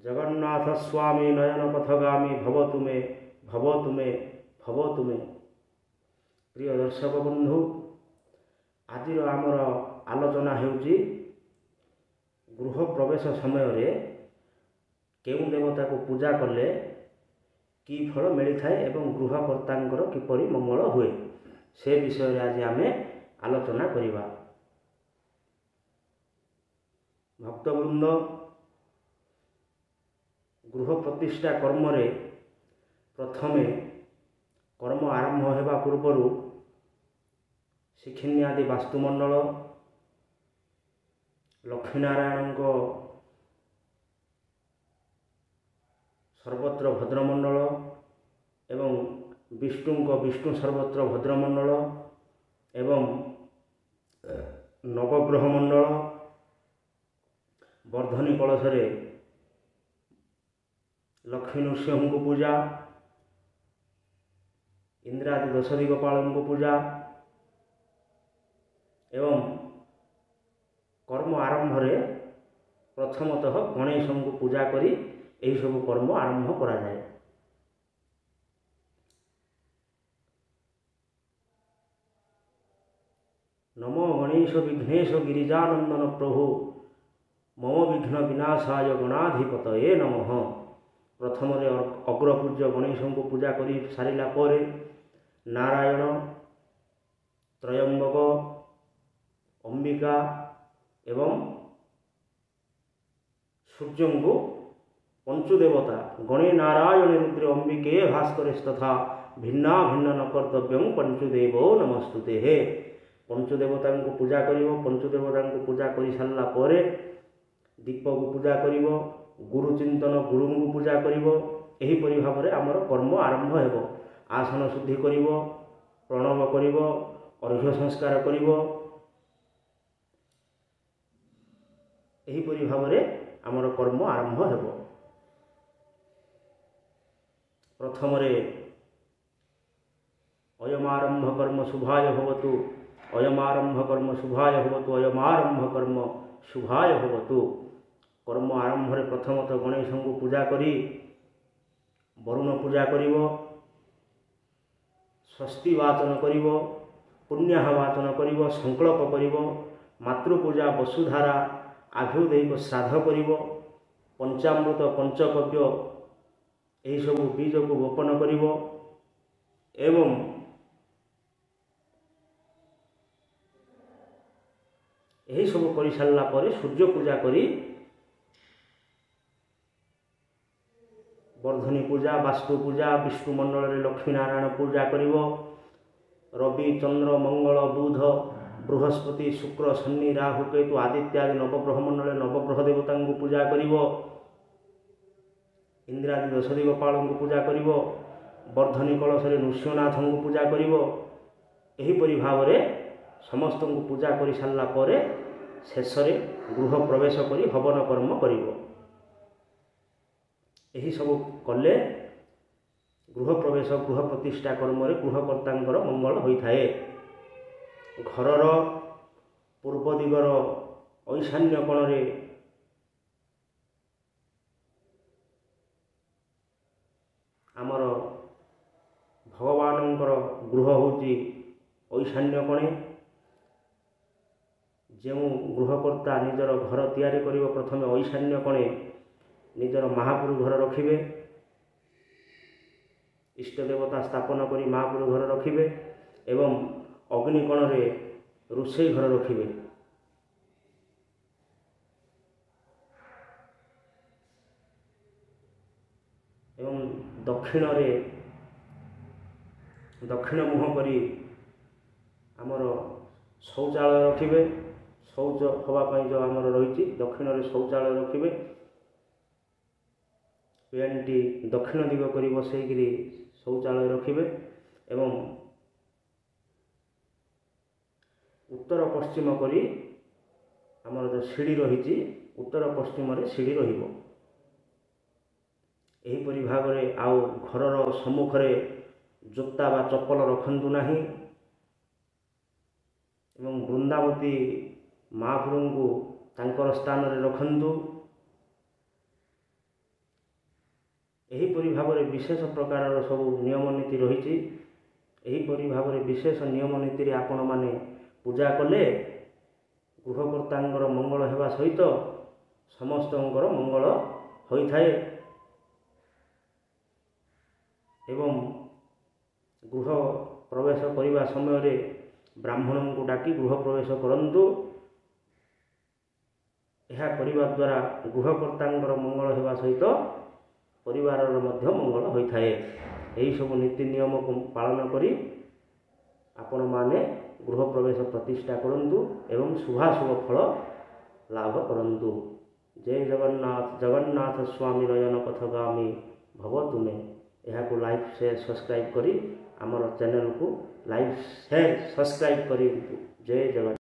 जगन्नाथ स्वामी नयन पथगामी भव तुमे भव तुमे भव तुमे। प्रिय दर्शक बंधु, आज आमर आलोचना हेउची गृह प्रवेश समय केउं देवता को पूजा कले कि फल मिली थाए एवं गृहकर्तांकर किपरि मंगल हुए से विषय आज आमे आलोचना करिबा। भक्तवृंद, गृह प्रतिष्ठा कर्म रे प्रथमे कर्म आरंभ हेबा पूर्वर शिखिन्नी आदि वास्तुमंडल लक्ष्मीनारायण सर्वत्र भद्रमंडल एवं विष्णु विष्णु सर्वत्र भद्रमंडल एवं नवग्रह मंडल वर्धनी कलशरे लक्ष्मी नृसिंह को पूजा, इंद्रादि दश दिगपाल को पूजा एवं कर्म आरंभ रे प्रथमतः गणेश को पूजा करी यही सब कर्म आरंभ करा जाए। नमो गणेश विघ्नेश गिरिजानंदन प्रभु मम विघ्न विनाशाय गणाधिपतये नमः। प्रथम अग्रपूज्य गणेश को पूजा करी सारिला परे नारायण, त्रयंबक, अंबिका एवं सूर्य को पंचुदेवता गणे नारायण रुद्र अंबिके भास्करेस्तथा भिन्ना भिन्न न कर्तव्यं पंचुदेवो नमस्तुते। हे पंचुदेवता को पूजा करिवो। पंचुदेवता को पूजा करी सारला परे दीप को पूजा करिवो, गुरु चिंतन गुरु को पूजा करिवो। एही परि भाबरे आमर कर्म आरंभ हेबो। आसन शुद्धि करिवो, प्रणव करिवो, अर्घ्य संस्कार करिवो। एही परि भाबरे आमर कर्म आरंभ हेबो। प्रथम अयमारंभ कर्म शुभाय भवतु, अयमारंभ कर्म शुभाय भवतु, अयमारंभ कर्म शुभाय भवतु। कर्म आरंभ रे प्रथमतः गणेश को पूजा करी वरुण पूजा करिवो, षष्ठी वाचन करिवो, पुण्याह वाचन करिवो, संकल्प करिवो, मातृपूजा वसुधारा आभ्युदय श्राद्ध करिवो, पंचामृत पंचकव्य यही सब बीज को गोपन करिवो एवं यही सब कर सारा पर सूर्य पूजा करी वर्धनी पूजा, वास्तु पूजा, विष्णु मंडल रे लक्ष्मी नारायण पूजा करिवो। रवि, चंद्र, मंगल, बुध, बृहस्पति, शुक्र, शनि, राहु, केतु आदित्य आदि नवग्रह मंडल नवग्रह देवता को पूजा करिवो। इंद्रादि दश दिगपाल को पूजा करिवो। वर्धनी कलश रे नृसिंहनाथ को पूजा करिवो। एही परि भाव रे समस्त को पूजा करी सारला परे शेष रे गृह प्रवेश करी हवन कर्म करिवो। एही सब कले गृह प्रवेश गृह प्रतिष्ठा कर्म रे गृहकर्तांकर मंगल होइथाए। घरर पूर्व दिगर ईशान्य कोण रे आमर भगवानंकर गृह होची ईशान्य कोणे। जो गृहकर्ता निजर घर तैयारी करिवो प्रथमे ईशान्य कोणे निजर महापुरु घर रखिबे, इष्ट देवता स्थापन करी महापुरु घर रखिबे एवं अग्निकोण रे रोषेई घर रखिबे। एवं दक्षिण मुह करी आमर शौचालय रखिबे। शौच हवापाई जो आमर रही दक्षिण रे शौचालय रखिबे। पेंटी दक्षिण दिग करी बसैकरी शौचालय रखिबे एवं उत्तर पश्चिम करी आमर जो सीढ़ी रही उत्तर पश्चिम रे सीढ़ी रहिबो। एही परि भाव रे आउ घरर सम्मुख रे जोता बा चप्पल रखंतु नाही एवं वृंदावती महाप्रभु को तांकर स्थान रे रखंतु। एहीपरि भाବରେ विशेष प्रकारर सब नियम नीति रही। एहीपरि भाବରେ विशेष नियम नीति आपण माने पूजा कले गृहकर्तांकर मंगल हेबा सहित समस्तंकर मंगल होइथाए एवं गृह प्रवेश करने समय ब्राह्मण को डाकी गृह प्रवेश करंतु। यह करने द्वारा गृहकर्तांकर मंगल हेबा सहित परिवार मंगल होइथाए। यही सब नीति नियम को पालन करी आपण माने गृह प्रवेश प्रतिष्ठा करंतु एवं शुभाशुभ फल लाभ करंतु। जय जगन्नाथ। जगन्नाथ स्वामी नयन पथगामी भव तुमे। यह को लाइक शेयर सब्सक्राइब करी आमर चैनल को लाइक शेयर सब्सक्राइब करी। जय जगन्नाथ।